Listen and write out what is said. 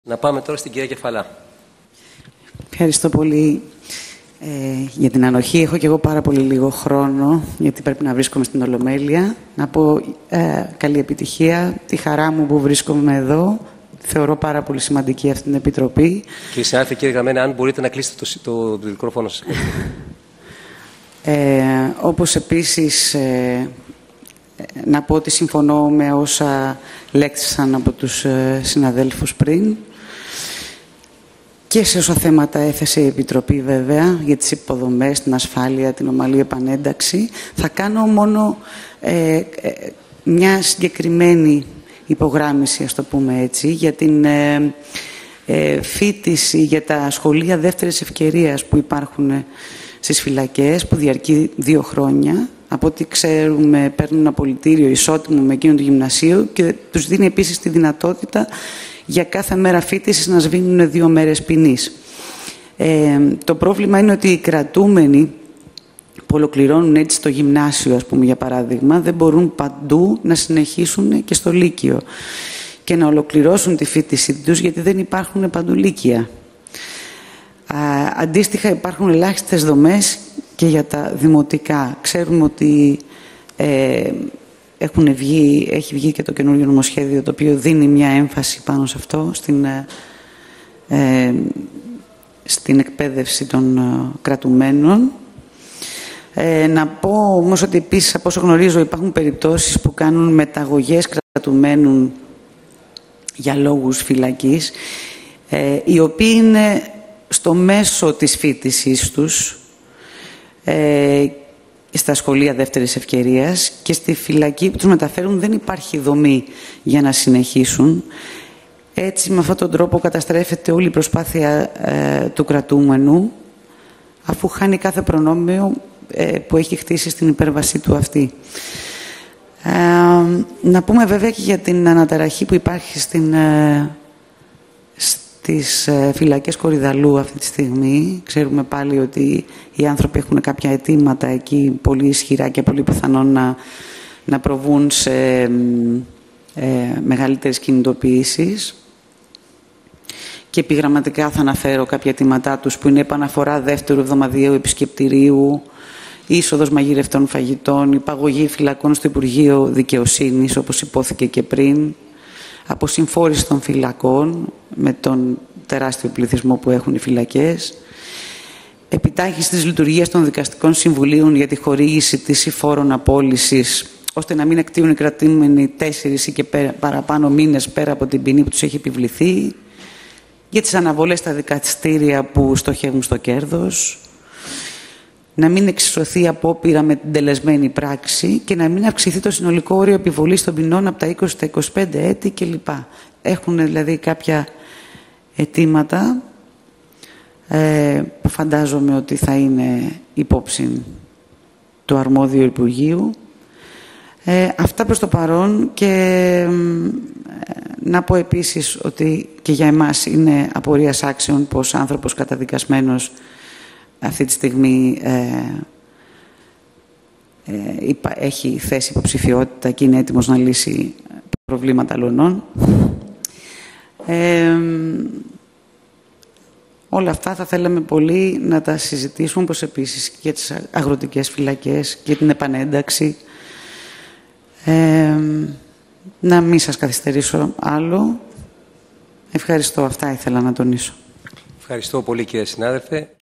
Να πάμε τώρα στην κυρία Κεφαλά. Ευχαριστώ πολύ για την ανοχή. Έχω και εγώ πάρα πολύ λίγο χρόνο, γιατί πρέπει να βρίσκομαι στην Ολομέλεια. Να πω καλή επιτυχία, τη χαρά μου που βρίσκομαι εδώ. Θεωρώ πάρα πολύ σημαντική αυτή την επιτροπή. Κύριε συνάδελφε, κύριε Γραμμένη, αν μπορείτε να κλείσετε το μικρόφωνο σας. Όπως επίσης να πω ότι συμφωνώ με όσα λέξησαν από τους συναδέλφους πριν και σε όσα θέματα έθεσε η Επιτροπή βέβαια για τις υποδομές, την ασφάλεια, την ομαλή επανένταξη. Θα κάνω μόνο μια συγκεκριμένη υπογράμμιση, ας το πούμε έτσι, για την φοιτηση για τα σχολεία δεύτερης ευκαιρίας που υπάρχουν στις φυλακές, που διαρκεί 2 χρόνια. Από ό,τι ξέρουμε, παίρνουν ένα απολυτήριο ισότιμο με εκείνο του γυμνασίου και τους δίνει επίσης τη δυνατότητα για κάθε μέρα φοιτησης να σβήνουν 2 μέρες ποινής. Το πρόβλημα είναι ότι οι κρατούμενοι που ολοκληρώνουν έτσι το γυμνάσιο, ας πούμε, για παράδειγμα, δεν μπορούν παντού να συνεχίσουν και στο Λύκειο και να ολοκληρώσουν τη φοιτησή τους, γιατί δεν υπάρχουν παντού Λύκεια. Αντίστοιχα, υπάρχουν ελάχιστες δομές και για τα δημοτικά. Ξέρουμε ότι έχει βγει και το καινούριο νομοσχέδιο, το οποίο δίνει μια έμφαση πάνω σε αυτό, στην εκπαίδευση των κρατουμένων. Να πω όμως ότι επίσης, από όσο γνωρίζω, υπάρχουν περιπτώσεις που κάνουν μεταγωγές κρατουμένων για λόγους φυλακής, οι οποίοι είναι στο μέσο της φοιτησής τους, στα σχολεία δεύτερης ευκαιρίας, και στη φυλακή που τους μεταφέρουν δεν υπάρχει δομή για να συνεχίσουν. Έτσι, με αυτόν τον τρόπο καταστρέφεται όλη η προσπάθεια του κρατούμενου, αφού χάνει κάθε προνόμιο που έχει χτίσει στην υπέρβασή του αυτή. Να πούμε βέβαια και για την αναταραχή που υπάρχει στις φυλακές Κορυδαλλού αυτή τη στιγμή. Ξέρουμε πάλι ότι οι άνθρωποι έχουν κάποια αιτήματα εκεί πολύ ισχυρά και πολύ πιθανόν να προβούν σε μεγαλύτερες κινητοποιήσεις. Και επιγραμματικά θα αναφέρω κάποια αιτήματά τους, που είναι επαναφορά δεύτερου εβδομαδιαίου επισκεπτηρίου, είσοδος μαγειρευτών φαγητών, υπαγωγή φυλακών στο Υπουργείο Δικαιοσύνης, όπως υπόθηκε και πριν, αποσυμφόρηση των φυλακών με τον τεράστιο πληθυσμό που έχουν οι φυλακές, επιτάχυνση της λειτουργίας των δικαστικών συμβουλίων για τη χορήγηση της υφόρων απόλυσης, ώστε να μην εκτείουν οι κρατούμενοι 4 ή και παραπάνω μήνες πέρα από την ποινή που τους έχει επιβληθεί, για τις αναβολές στα δικαστήρια που στοχεύουν στο κέρδος, να μην εξισωθεί απόπειρα με την τελεσμένη πράξη και να μην αυξηθεί το συνολικό όριο επιβολής των ποινών από τα 20 στα 25 έτη κλπ. Έχουν δηλαδή κάποια αιτήματα που φαντάζομαι ότι θα είναι υπόψη του αρμόδιου Υπουργείου. Αυτά προς το παρόν, και να πω επίσης ότι και για εμάς είναι απορίας άξιων πως άνθρωπος καταδικασμένος αυτή τη στιγμή έχει θέσει υποψηφιότητα και είναι έτοιμος να λύσει προβλήματα αλλωνών. Όλα αυτά θα θέλαμε πολύ να τα συζητήσουμε, όπως επίσης και για τις αγροτικές φυλακές και την επανένταξη. Να μην σας καθυστερήσω άλλο. Ευχαριστώ. Αυτά ήθελα να τονίσω. Ευχαριστώ πολύ, κύριε συνάδελφε.